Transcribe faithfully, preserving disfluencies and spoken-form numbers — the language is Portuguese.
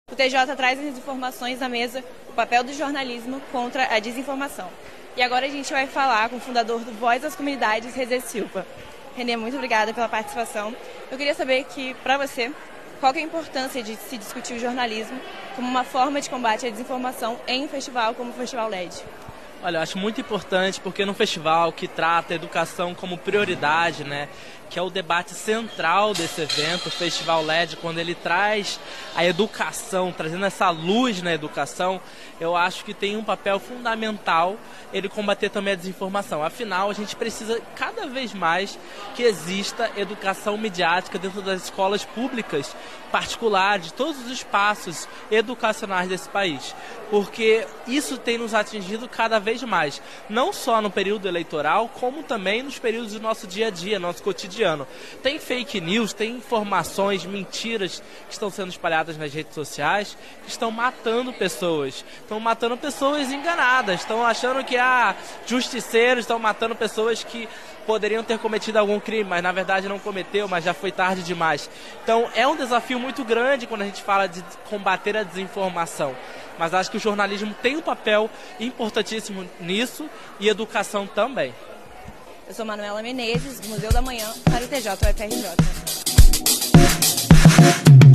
O T J traz as informações à mesa, o papel do jornalismo contra a desinformação. E agora a gente vai falar com o fundador do Voz das Comunidades, Rezê Silva. Renê, muito obrigada pela participação. Eu queria saber que, para você, qual que é a importância de se discutir o jornalismo como uma forma de combate à desinformação em um festival como o Festival L E D? Olha, eu acho muito importante porque num festival que trata a educação como prioridade, né, que é o debate central desse evento, o Festival L E D, quando ele traz a educação, trazendo essa luz na educação, eu acho que tem um papel fundamental ele combater também a desinformação. Afinal, a gente precisa cada vez mais que exista educação midiática dentro das escolas públicas, particulares, de todos os espaços educacionais desse país, porque isso tem nos atingido cada vez mais, não só no período eleitoral, como também nos períodos do nosso dia a dia, nosso cotidiano. Tem fake news, tem informações, mentiras que estão sendo espalhadas nas redes sociais, que estão matando pessoas, estão matando pessoas enganadas, estão achando que ah, justiceiros estão matando pessoas que poderiam ter cometido algum crime, mas na verdade não cometeu, mas já foi tarde demais. Então é um desafio muito grande quando a gente fala de combater a desinformação. Mas acho que o jornalismo tem um papel importantíssimo nisso e educação também. Eu sou Manuela Menezes, do Museu da Manhã, para o T J U F R J.